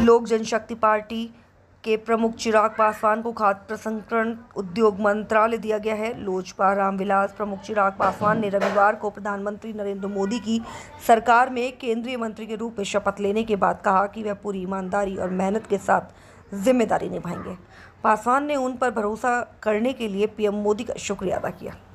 लोक जनशक्ति पार्टी के प्रमुख चिराग पासवान को खाद्य प्रसंस्करण उद्योग मंत्रालय दिया गया है। लोजपा रामविलास प्रमुख चिराग पासवान ने रविवार को प्रधानमंत्री नरेंद्र मोदी की सरकार में केंद्रीय मंत्री के रूप में शपथ लेने के बाद कहा कि वह पूरी ईमानदारी और मेहनत के साथ जिम्मेदारी निभाएंगे। पासवान ने उन पर भरोसा करने के लिए पीएम मोदी का शुक्रिया अदा किया।